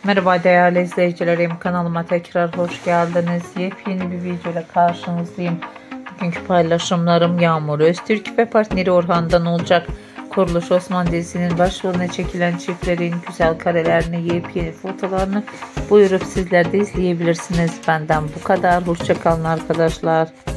Merhaba değerli izleyicilerim, kanalıma tekrar hoş geldiniz. Yepyeni bir videoyla karşınızdayım. Bugünkü paylaşımlarım Yağmur Öztürk ve partneri Orhan'dan olacak. Kuruluş Osman dizisinin başrolüne çekilen çiftlerin güzel karelerini, yepyeni fotolarını buyurup sizler de izleyebilirsiniz. Benden bu kadar. Hoşça kalın arkadaşlar.